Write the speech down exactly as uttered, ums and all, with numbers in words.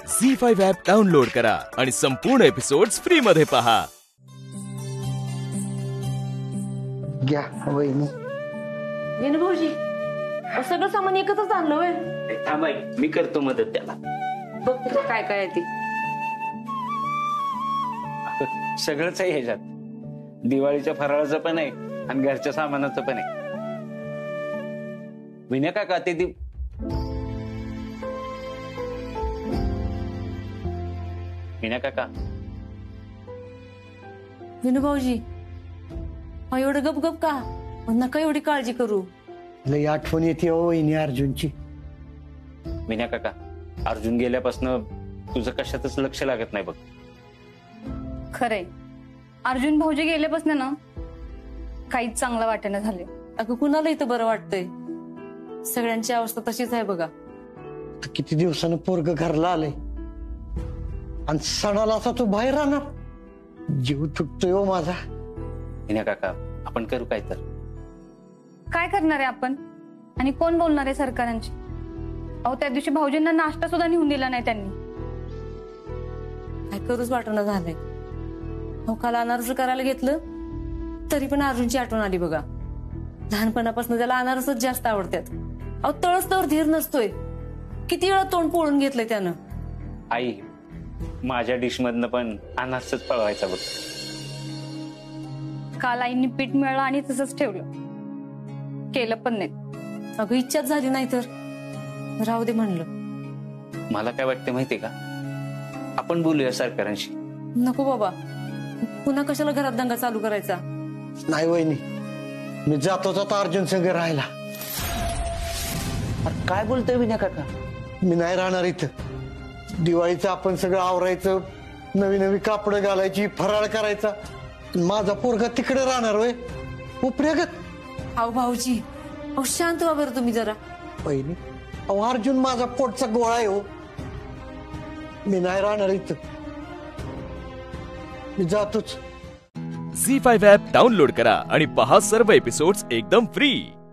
Zee five app download करा आणि संपूर्ण एपिसोड्स फ्री मध्ये पहा। घ्या वहिनी। विनू भाऊजी सगळं सामान एकत्रच आणलं होय? थांबाय मी करतो मदत त्याला। बघ तिथं काय काय आहे ते। सगळंच आहे ह्याच्यात, दिवाळीच्या फराळाचं पण आहे आणि घरच्या सामानाचं पण आहे। विनय काका ते दी विनय काका विनू भाऊजी एवढं गप गप का? नका एवढी काळजी करू। लई आठवण येते हो वहिनी अर्जुनची। विनय काका अर्जुन गेल्यापासून तुझं कशातच लक्ष लागत नाही बघ। खरंय, अर्जुन भाऊजी गेल्यापासून ना काहीच चांगलं वाटेना झाले। अगं कुणाला इथं बरं वाटतंय? सगळ्यांची अवस्था तशीच आहे बघा। किती दिवसानं पोरग घरला आलंय आणि सणाला असा तो बाहेर राहणार, जीव तुटतोय हो माझा। विनय काका आपण करू काय तर? काय करणार आहे आपण आणि कोण बोलणार आहे सरकारांची? अहो त्या दिवशी भाऊजींना नाश्ता सुद्धा नेऊन दिला नाही त्यांनी। काय करूच वाटणं झालंय। अहो काल अनारस करायला घेतलं तरी पण अर्जुनची आठवण आली बघा। लहानपणापासून त्याला अनारसच जास्त आवडतात। अहो तळस तर धीर नसतोय, किती वेळा तोंड पोळून घेतलंय त्यानं। आई माझ्या डिश मधनं पण अनारसच पळवायचा बघ। काल आईनी पीठ मिळालं आणि तसंच ठेवलं, केलं पण नाही। अगं इच्छाच झाली नाही तर राहू दे म्हणलं। मला काय वाटतं माहितीये का, आपण बोलूया सरकारांशी। नको बाबा, पुन्हा कशाला घरात दंगा चालू करायचा? नाही वहिनी, मी जातोच आता अर्जुन संग राहायला। अरे काय बोलतोय विनय काका? मी नाही राहणार इथं। दिवाळीचं आपण सगळं आवरायचं, नवी नवी कापड घालायची, फराळ करायचा। माझा पोरगा तिकडे राहणार होय उपरेगत? अहो भाऊजी अहो शांत व्हा बरं तुम्ही जरा। वहिनी अहो अर्जुन माझा पोटचा गोळा आहे हो, मी नाही राहणार इथं, मी जातोच। झी फाइव्ह ॲप डाउनलोड करा आणि पहा सर्व एपिसोड्स एकदम फ्री।